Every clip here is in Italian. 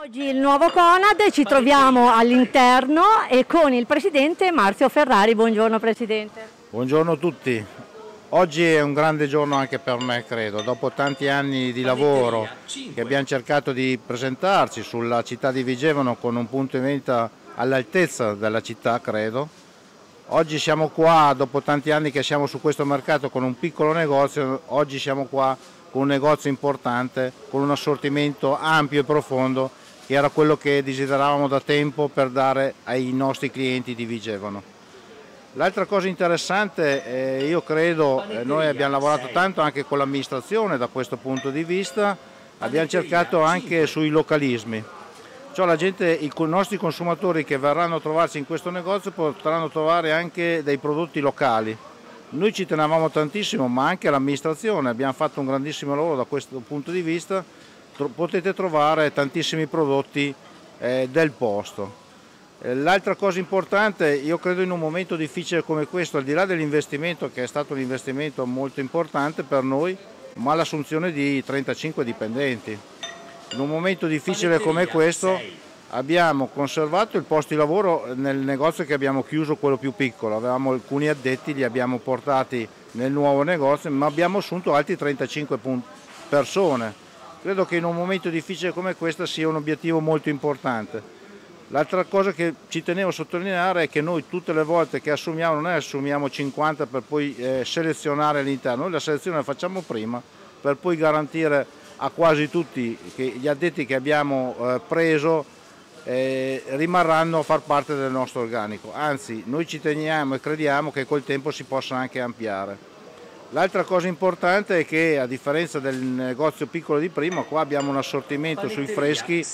Oggi il nuovo Conad, ci troviamo all'interno e con il presidente Marzio Ferrari. Buongiorno Presidente. Buongiorno a tutti. Oggi è un grande giorno anche per me, credo. Dopo tanti anni di lavoro che abbiamo cercato di presentarci sulla città di Vigevano con un punto di vendita all'altezza della città, credo. Oggi siamo qua, dopo tanti anni che siamo su questo mercato con un piccolo negozio, oggi siamo qua con un negozio importante, con un assortimento ampio e profondo, che era quello che desideravamo da tempo per dare ai nostri clienti di Vigevano. L'altra cosa interessante, io credo, noi abbiamo lavorato tanto anche con l'amministrazione da questo punto di vista, abbiamo cercato anche sui localismi. Cioè la gente, i nostri consumatori che verranno a trovarsi in questo negozio potranno trovare anche dei prodotti locali. Noi ci tenevamo tantissimo, ma anche l'amministrazione, abbiamo fatto un grandissimo lavoro da questo punto di vista, potete trovare tantissimi prodotti del posto. L'altra cosa importante, io credo in un momento difficile come questo, al di là dell'investimento che è stato un investimento molto importante per noi, ma l'assunzione di 35 dipendenti. In un momento difficile come questo abbiamo conservato il posto di lavoro nel negozio che abbiamo chiuso, quello più piccolo, avevamo alcuni addetti, li abbiamo portati nel nuovo negozio, ma abbiamo assunto altri 35 persone. Credo che in un momento difficile come questo sia un obiettivo molto importante. L'altra cosa che ci tenevo a sottolineare è che noi tutte le volte che assumiamo non è assumiamo 50 per poi selezionare all'interno, noi la selezione la facciamo prima per poi garantire a quasi tutti che gli addetti che abbiamo preso rimarranno a far parte del nostro organico, anzi noi ci teniamo e crediamo che col tempo si possa anche ampliare. L'altra cosa importante è che a differenza del negozio piccolo di prima, qua abbiamo un assortimento sui freschi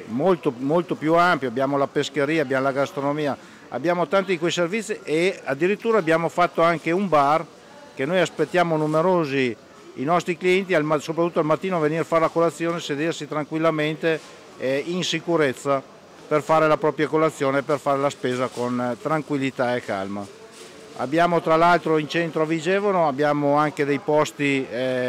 molto più ampio, abbiamo la pescheria, abbiamo la gastronomia, abbiamo tanti di quei servizi e addirittura abbiamo fatto anche un bar che noi aspettiamo numerosi i nostri clienti, soprattutto al mattino, a venire a fare la colazione, sedersi tranquillamente in sicurezza per fare la propria colazione e per fare la spesa con tranquillità e calma. Abbiamo tra l'altro in centro a Vigevano, abbiamo anche dei posti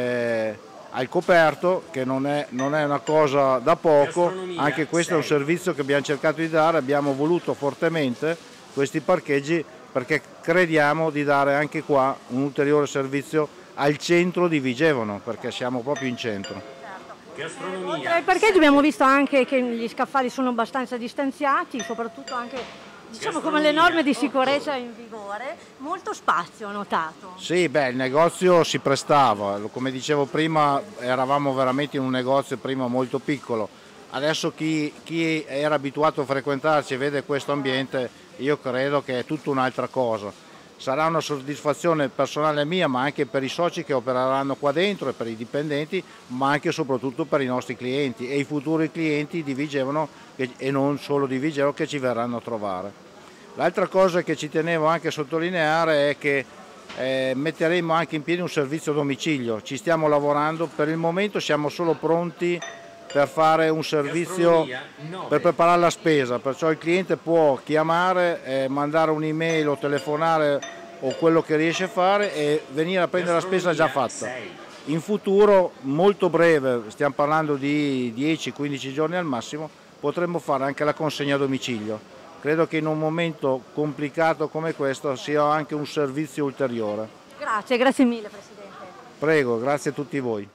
al coperto, che non è una cosa da poco, anche questo è un servizio che abbiamo cercato di dare, abbiamo voluto fortemente questi parcheggi perché crediamo di dare anche qua un ulteriore servizio al centro di Vigevano, perché siamo proprio in centro. Oltre al parcheggio abbiamo visto anche che gli scaffali sono abbastanza distanziati, soprattutto anche diciamo come le norme di sicurezza in vigore, molto spazio ho notato. Sì, beh, il negozio si prestava, come dicevo prima eravamo veramente in un negozio prima molto piccolo, adesso chi era abituato a frequentarci e vede questo ambiente, io credo che è tutta un'altra cosa. Sarà una soddisfazione personale mia, ma anche per i soci che opereranno qua dentro e per i dipendenti, ma anche e soprattutto per i nostri clienti e i futuri clienti di Vigevano e non solo di Vigevano che ci verranno a trovare. L'altra cosa che ci tenevo anche a sottolineare è che metteremo anche in piedi un servizio a domicilio, ci stiamo lavorando, per il momento siamo solo pronti per fare un servizio per preparare la spesa, perciò il cliente può chiamare, mandare un'email o telefonare o quello che riesce a fare e venire a prendere la spesa già fatta. In futuro, molto breve, stiamo parlando di 10-15 giorni al massimo, potremmo fare anche la consegna a domicilio. Credo che in un momento complicato come questo sia anche un servizio ulteriore. Grazie mille Presidente. Prego, grazie a tutti voi.